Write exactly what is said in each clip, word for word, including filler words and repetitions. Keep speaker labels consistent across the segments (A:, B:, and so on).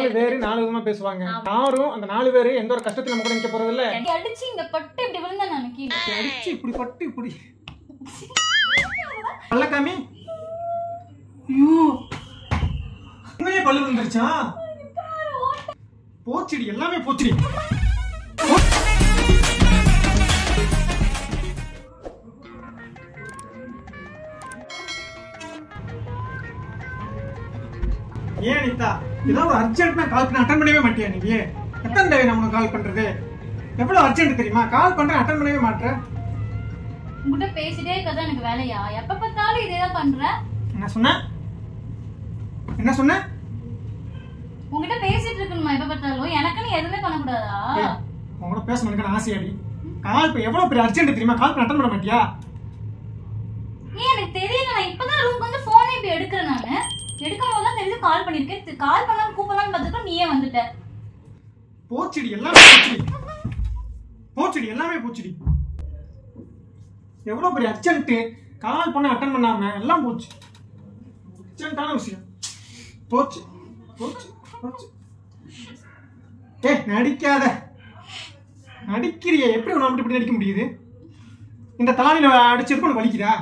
A: பேரு நாலு விதமா பேசுவாங்க. யாரும் அந்த நாலு பேரு எந்த ஒரு கஷ்டத்துல நம்ம கூட நிக்க போறது இல்ல.
B: அடிச்சு இங்க பட்டு இப்படி விழுந்தா நான் கீழ.
A: அடிச்சு இப்படி பட்டு இப்படி. பல்லக்காமி. ஐயோ. உண்மையே பல்லு விழுந்துருச்சா? போச்சுடி எல்லாமே போச்சுடி. ஏன் நித்தா ஏதோ ஒரு அர்ஜென்ட்னா கால் பண்ண அட்டன் பண்ணவே மாட்டியா நீ? எத்தனை தடவை நான் உனக்கு கால் பண்றது? எவ்வளவு அர்ஜென்ட் தெரியுமா? கால் பண்றேன் அட்டன் பண்ணவே மாட்டேற.
B: உன்கிட்ட பேசிட்டே இருக்கதா எனக்கு வேலையா? எப்ப பார்த்தாலும் இதே தான் பண்ற.
A: என்ன சொன்ன? என்ன சொன்ன?
B: உன்கிட்ட பேசிட்டு இருக்கணுமா எப்ப பார்த்தாலும்? எனக்குன்னு எதுவுமே பண்ண கூடாதா?
A: உங்களோட பேசணும் எனக்கு ஆசையாடி. கால் இப்ப எவ்வளவு பெரிய அர்ஜென்ட் தெரியுமா? கால் பண்ண அட்டன் பண்ண மாட்டியா?
B: ஏன் எனக்கு தெரியல. நான் இப்பதான் ரூம்க்கு வந்து போனே இப்ப எடுக்கிறேன். நானு எடுக்கும் போது தான் தெரிஞ்சு கால் பண்ணிருக்கேன். கால் பண்ணாம கூப்பிடலாம்னு பார்த்துட்டு நீயே வந்துட்ட.
A: போச்சுடி எல்லாமே போச்சுடி. போச்சுடி எல்லாமே போச்சுடி. எவ்வளவு பெரிய அர்ஜென்ட் கால் பண்ண அட்டன் பண்ணாம எல்லாம் போச்சு. அர்ஜென்ட்டான விஷயம் போச்சு போச்சு போச்சு. ஏ நடிக்காத. நடிக்கிறிய எப்படி உன்னை இப்படி நடிக்க முடியுது? இந்த தாலியில அடிச்சிருக்கு உனக்கு வலிக்குதா?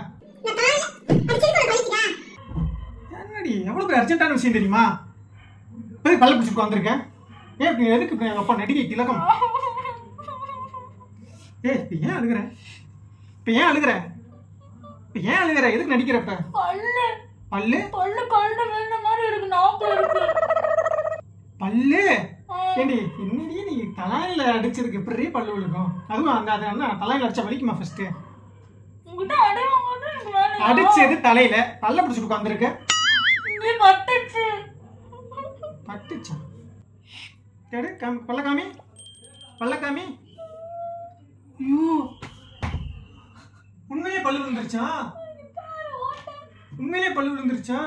A: என்னடி எவ்வளவு பெரிய அர்ஜென்ட்டான விஷயம் தெரியுமா? போய் பல்ல பிடிச்சிட்டு வந்திருக்கேன். ஏன் இப்ப எதுக்கு இப்ப எங்க அப்பா நடிகை திலகம்? ஏ இப்ப ஏன் அழுகுற? இப்ப ஏன் அழுகுற? இப்ப ஏன் அழுகுற? எதுக்கு நடிக்கிறப்ப?
B: பல்லு
A: பல்லு
B: பல்லு கண்ட வேண்ட மாதிரி இருக்கு. நாக்குல இருக்கு
A: பல்லு. ஏண்டி என்னடி நீ தலையில அடிச்சதுக்கு எப்படி பல்லு விழுக்கும்? அதுவும் அந்த அது தலையில அடிச்சா வலிக்குமா? ஃபர்ஸ்ட்
B: உங்ககிட்ட அடையாளம் எனக்கு வேலை.
A: அடிச்சது தலையில பல்ல பிடிச்சிட்டு உட்காந்துருக்க.
B: நீ பட்டுச்சு
A: பட்டுச்சா? கேடு பல்லக்காமி பல்லக்காமி. ஐயோ உண்மையே பல்லு விழுந்துருச்சா? உண்மையிலே பல்லு விழுந்துருச்சா?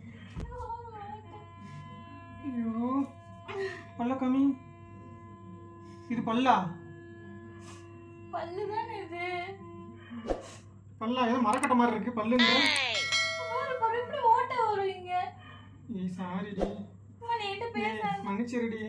A: ஐயோ பல்லக்காமி இது பல்லா?
B: பல்லு தானே இது.
A: பல்லா ஏதோ மரக்கட்ட மாதிரி இருக்கு பல்லுங்க.
B: எப்படி ஓட்ட வருவீங்க?
A: ஏய் சாரிடி. மன்னிச்சிருடி.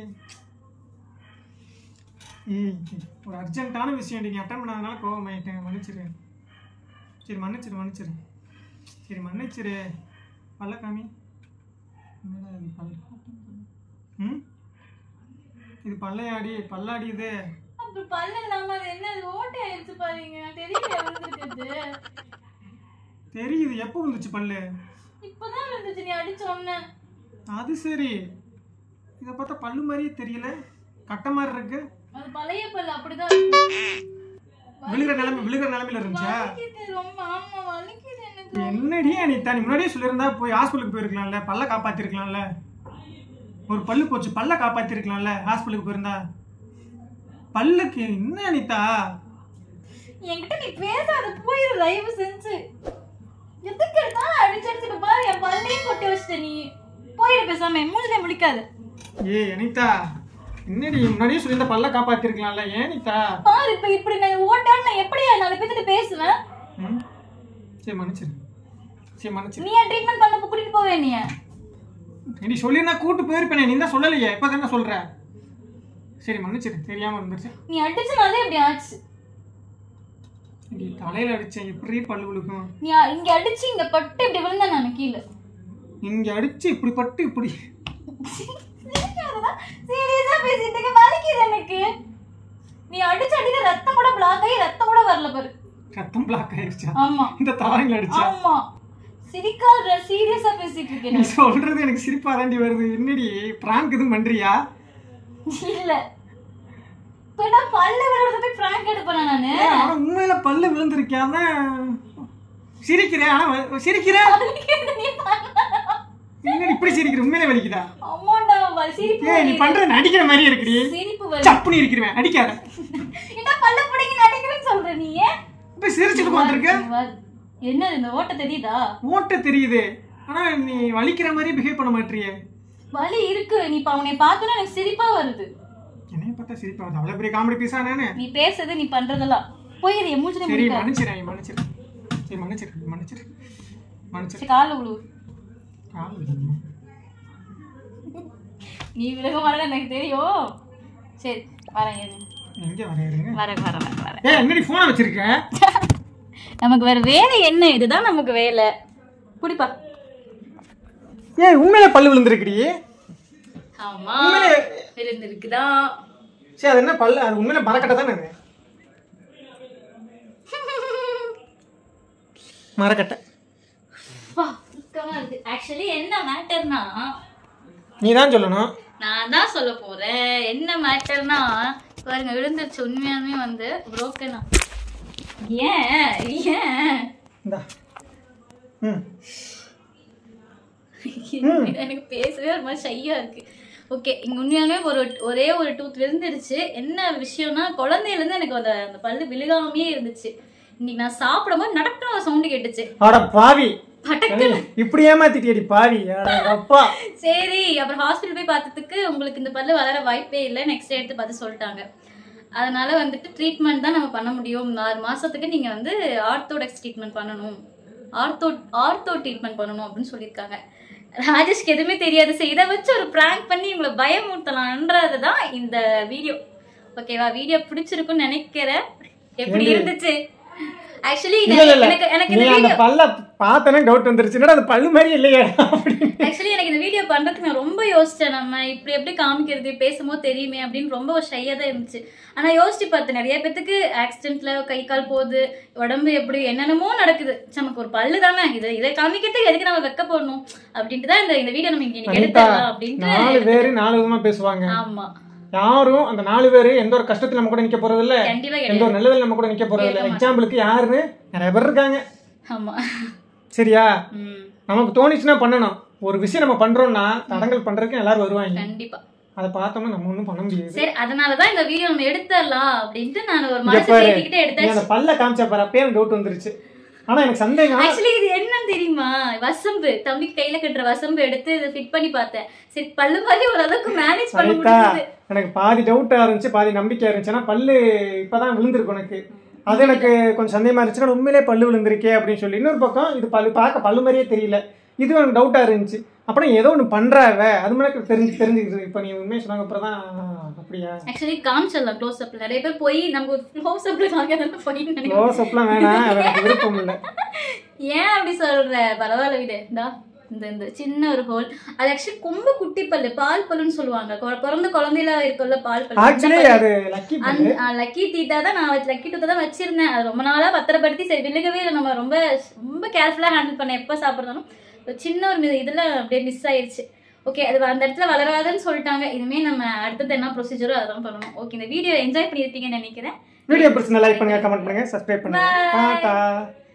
A: ஏய் ஒரு அர்ஜென்ட்டான விஷயம் நீ அட்டன் பண்ணாதனால கோவமாயிட்டேன். மன்னிச்சிரு. சரி மன்னிச்சிரு மன்னிச்சிரு சரி மன்னிச்சிரு. பல்லக்காமி என்னடா இது பல்ல? ம் இது பல்லையாடி பல்லாடி இது.
B: அப்ப பல்ல இல்லாம அது என்ன ஓட்டை ஆயிடுச்சு பாருங்க. தெரியல விழுந்துருக்குது.
A: தெரியுது. எப்போ வந்துச்சு பல்லு?
B: இப்பதான் வந்துச்சு நீ அடிச்ச உடனே.
A: அது சரி. இத பார்த்தா பல்லு மாதிரியே தெரியல. கட்ட மாதிரி இருக்கு.
B: அது பழைய பல்லு அப்படிதான் இருக்கு.
A: விழுகிற நிலைமை விழுகிற நிலைமையில இருந்துச்சா?
B: ரொம்ப ஆமா வலிக்குது எனக்கு.
A: என்னடி அனிதா நீ முன்னாடியே சொல்லியிருந்தா போய் ஹாஸ்பிட்டலுக்கு போயிருக்கலாம்ல. பல்ல காப்பாத்திருக்கலாம்ல. ஒரு பல்லு போச்சு பல்ல காப்பாத்திருக்கலாம்ல ஹாஸ்பிட்டலுக்கு போயிருந்தா. பல்லுக்கு என்ன அனிதா?
B: என்கிட்ட நீ பேசாத போயிரு தயவு செஞ்சு. எதுக்கு எடுத்தாலும் அடிச்சு அடிச்சு இப்ப பாரு என் பல்லையும் கொட்டி வச்சிட்ட நீ. போயிரு பேசாம மூஞ்சிலே முழிக்காது.
A: ஏய் அனிதா என்னடி முன்னாடியே சொல்லியிருந்தா பல்ல காப்பாத்திருக்கலாம்ல. ஏன் அனிதா?
B: பாரு இப்ப இப்படி நான் ஓட்டான்னு நான் எப்படி நாலு பேர்கிட்ட பேசுவேன்?
A: சரி மன்னிச்சிரு. சரி மன்னிச்சிரு.
B: நீ ஏன் ட்ரீட்மெண்ட் பண்ண கூட்டிட்டு போவே? நீ
A: நீ சொல்லிருந்தா கூட்டு போயிருப்பேனே. நீ தான் சொல்லலையே. இப்ப தானே சொல்ற. சரி மன்னிச்சிரு. தெரியாம இருந்துச்சு.
B: நீ அடிச்சனாலே இப்படி ஆச்சு.
A: நீ தலையில அடிச்சேன் எப்படி பல்லு விழுக்கும்?
B: நீ இங்க அடிச்சு இங்க பட்டு இப்படி விழுந்தா நான் கீழே.
A: இங்க அடிச்சு இப்படி பட்டு இப்படி.
B: சீரியஸா பேசிட்டு இருக்க வலிக்குது எனக்கு. நீ அடிச்ச அடிக்க ரத்தம் கூட பிளாக் ஆகி ரத்தம் கூட வரல பாரு.
A: ரத்தம் பிளாக் ஆயிருச்சா?
B: ஆமா
A: இந்த தாரங்கள அடிச்சா?
B: ஆமா சிரிக்காத. சீரியஸா பேசிட்டு இருக்கேன்.
A: நீ சொல்றது எனக்கு சிரிப்பா தாண்டி வருது. என்னடி பிராங்க் எதுவும் பண்றியா?
B: இல்ல பேடா பல்ல விழுறத போய் பிராங்க் எடுப்பேன் நானு.
A: ஆனா உண்மையில பல்லு விழுந்திருக்காம சிரிக்கிறேன். ஆனா சிரிக்கிறேன். என்னடி இப்படி சிரிக்கிற? உண்மையிலே வலிக்குதா?
B: அம்மாடா சிரிப்பு.
A: ஏய் நீ பண்ற நடிக்கிற மாதிரி இருக்குடி.
B: சிரிப்பு வருது.
A: சப்புனி இருக்கிறேன். அடிக்காத.
B: என்ன பல்ல புடிங்க நடிக்கிறேன்னு சொல்ற நீ?
A: இப்ப சிரிச்சிட்டு போந்திருக்க.
B: என்ன இந்த ஓட்ட தெரியுதா?
A: ஓட்ட தெரியுது. ஆனா நீ வலிக்கிற மாதிரி பிஹேவ் பண்ண மாட்டறியே.
B: வலி இருக்கு. நீ இப்ப அவனை பார்த்தா எனக்கு சிரிப்பா வருது.
A: என்னைய பார்த்தா சிரிப்பா வருது? அவ்வளவு பெரிய காமெடி பீஸா நானு?
B: நீ பேசுறது நீ பண்றதெல்லாம் போயிரு. மூஞ்சிலே
A: சரி
B: முழிக்காத.
A: மன்னிச்சிரு மன்னிச்சிரு. சரி மன்னிச்சிரு மன்னிச்சிரு மன்னிச்சிரு.
B: கால்ல விழு.
A: கால்ல
B: நீ விலக மாட்டேன்னு எனக்கு தெரியும். சரி வரேன்.
A: எங்க வரேங்க?
B: வரேன் வரேன் வரேன்.
A: ஏய் என்னடி போன் வச்சிருக்க?
B: நமக்கு வேற வேலை என்ன? இதுதான் நமக்கு வேலை. புடிப்பா.
A: ஏய் உண்மையிலே பல்லு விழுந்திருக்குடி.
B: ஆமா விழுந்திருக்குதா.
A: சரி அது என்ன பல்லு? அது உண்மையிலே மரக்கட்டை தானே அது? மரக்கட்டை.
B: வா சுத்தமா இருக்கு. ஆக்சுவலி என்ன மேட்டர்னா
A: நீ தான் சொல்லணும்.
B: நான் தான் சொல்ல போறேன். என்ன மேட்டர்னா பாருங்க விழுந்துருச்சு. உண்மையாலுமே வந்து புரோக்கனா. ஏன் ஏன்
A: இந்தா ம்
B: எனக்கு பேசவே ஒரு மாதிரி ஷையா இருக்கு. ஓகே இங்க உண்மையாலுமே ஒரு ஒரே ஒரு டூத் விழுந்துருச்சு. என்ன விஷயம்னா குழந்தையில இருந்து எனக்கு அந்த அந்த பல்லு விழுகாமையே இருந்துச்சு. இன்னைக்கு நான் சாப்பிடும் போது நடக்கிற ஒரு சவுண்டு கேட்டுச்சு.
A: அட பாவி இப்படி ஏமாத்திட்டியடி பாவி. அப்பா
B: சரி அப்புறம் ஹாஸ்பிட்டல் போய் பார்த்ததுக்கு உங்களுக்கு இந்த பல்லு வளர வாய்ப்பே இல்லை, நெக்ஸ்ட் எடுத்து பார்த்து சொல்லிட்டாங்க. அதனால வந்துட்டு ட்ரீட்மெண்ட் தான் நம்ம பண்ண முடியும். ஆறு மாசத்துக்கு நீங்க வந்து ஆர்த்தோடெக்ஸ் ட்ரீட்மெண்ட் பண்ணணும், ஆர்த்தோ ஆர்த்தோ ட்ரீட்மெண்ட் பண்ணணும் அப்படின்னு சொல்லியிருக்காங்க. ராஜேஷ்க்கு எதுவுமே தெரியாது. சரி இதை வச்சு ஒரு பிராங்க் பண்ணி உங்களை பயமுறுத்தலான்றது தான் இந்த வீடியோ. ஓகேவா? வீடியோ பிடிச்சிருக்குன்னு நினைக்கிறேன். எப்படி இருந்துச்சு? ஆக்சுவலி எனக்கு எனக்கு இந்த வீடியோ
A: பல்ல பார்த்தனே டவுட் வந்துருச்சு. என்னடா அது பல்லு மாதிரி இல்லையே.
B: ஆக்சுவலி எனக்கு இந்த வீடியோ பண்றதுக்கு நான் ரொம்ப யோசிச்சேன். நம்ம இப்படி எப்படி காமிக்கிறது, பேசும்போது தெரியுமே அப்படின்னு ரொம்ப ஒரு ஷையா தான் இருந்துச்சு. ஆனா யோசிச்சு பார்த்தேன் நிறைய பேத்துக்கு ஆக்சிடென்ட்ல கை கால் போகுது, உடம்பு எப்படி என்னென்னமோ நடக்குது. நமக்கு ஒரு பல்லு தானே, இதை இதை காமிக்கிறதுக்கு எதுக்கு நம்ம வெக்க போடணும் அப்படின்ட்டு தான் இந்த இந்த வீடியோ நம்ம இன்னைக்கு எடுத்துடலாம் அப்படின்ட்டு.
A: நாலு பேரு நாலு விதமா பேசுவாங்க.
B: ஆமா
A: யாரும் அந்த நாலு பேரு எந்த ஒரு கஷ்டத்துல நம்ம கூட நிக்க போறது இல்ல, எந்த ஒரு நல்லதுல நம்ம கூட நிக்க போறது இல்ல. எக்ஸாம்பிளுக்கு யாருன்னு நிறைய பேர் இருக்காங்க.
B: ஆமா
A: சரியா? நமக்கு தோணிச்சுன்னா பண்ணணும். ஒரு விஷயம் நம்ம பண்றோம்னா தடங்கல் பண்றதுக்கு எல்லாரும் வருவாங்க.
B: கண்டிப்பா
A: அதை பார்த்தோம்னா நம்ம ஒண்ணும் பண்ண முடியாது.
B: சரி அதனாலதான் இந்த வீடியோ நம்ம எடுத்துடலாம் அப்படின்ட்டு நான் ஒரு மனசு தேடிக்கிட்டே எடுத்தாச்சு.
A: அந்த பல்ல காமிச்சா பாரு அப்பயே எனக்கு டவுட் வந்துருச்சு. ஆனா எனக்கு சந்தேகம்.
B: ஆக்சுவலி இது என்னன்னு தெரியுமா? வசம்பு, தம்பிக்கு கையில கட்டுற வசம்பு எடுத்து இதை ஃபிட் பண்ணி பார்த்தேன். சரி பல்லு மாதிரி ஓரளவுக்கு மேனேஜ் பண்ண முடியுது.
A: எனக்கு பாதி டவுட்டா இருந்துச்சு பாதி நம்பிக்கையா இருந்துச்சுன்னா பல்லு இப்பதான் விழுந்திருக்கு எனக்கு. அது எனக்கு கொஞ்சம் சந்தேகமா இருந்துச்சுன்னா உண்மையிலே பல்லு விழுந்திருக்கே அப்படின்னு சொல்லி. இன்னொரு பக்கம் இது பல்லு பார்க்க பல்லு மாதிரியே தெரியல, இது எனக்கு டவுட்டா இருந்துச்சு. அப்புறம் ஏதோ ஒன்று பண்றாவ அது மாதிரி தெரிஞ்சு தெரிஞ்சுக்கிது. இப்போ நீ உண்மையை சொன்னாங்க அப்புறம் தான் அப்படியா.
B: ஆக்சுவலி காமிச்சிடலாம் க்ளோஸ் அப்ல. நிறைய பேர் போய் நம்ம க்ளோஸ் அப்ல காமிக்கிறத போய்
A: க்ளோஸ் அப்லாம் வேணாம், எனக்கு விருப்பம் இல்லை.
B: ஏன் அப்படி சொல்ற? பரவாயில்ல விடு. இந்தா இந்த இந்த சின்ன ஒரு ஹோல். அது ஆக்சுவலி கொம்பு குட்டி பல்லு, பால் பல்லுன்னு சொல்லுவாங்க. பிறந்த குழந்தையில இருக்குல்ல பால் பல்லு, லக்கி டீத்தா தான் நான் லக்கி டூத்தை தான் வச்சிருந்தேன். அது ரொம்ப நாளா பத்திரப்படுத்தி சரி விழுகவே இல்லை. நம்ம ரொம்ப ரொம்ப கேர்ஃபுல்லா ஹேண்டில் பண்ண எப்ப சாப்பிட்றதாலும் சின்ன ஒரு இதுல அப்படியே மிஸ் ஆயிடுச்சு. ஓகே அது அந்த இடத்துல வளராதுன்னு சொல்லிட்டாங்க. இனிமே நம்ம அடுத்தது என்ன ப்ரொசீஜரோ அதெல்லாம் பண்ணணும். ஓகே இந்த வீடியோ என்ஜாய் பண்ணியிருப்பீங்கன்னு நினைக்கிறேன்.
A: வீடியோ பிடிச்சிருந்தா லைக் பண்ணுங்க, கமெண்ட் பண்ணுங்க, சப்ஸ்கிரைப் பண்ணுங்க. டாடா.